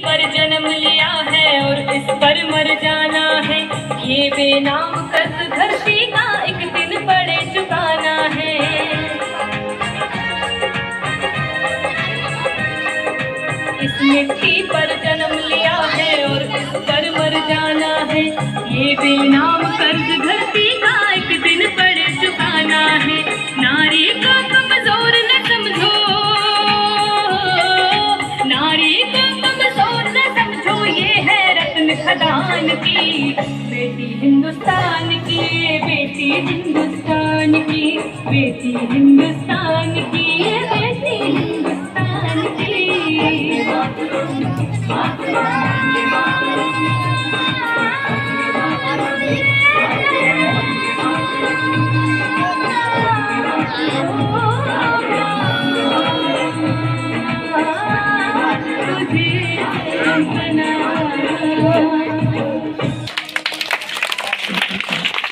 पर जन्म लिया है और इस पर मर जाना है। ये बेनाम कर्ज धरती का एक दिन पड़े चुकाना है। इस मिट्टी पर जन्म लिया है और इस पर मर जाना है। ये बेनाम कर्ज धरती का एक दिन पड़े चुकाना है। नारी को कमजोर न समझो, नारी को कमजोर न समझो, ये है रत्न खदान की बेटी हिंदुस्तान की, बेटी हिंदुस्तान की, बेटी हिंदुस्तान की, बेटी हिंदुस्तान की। तुझे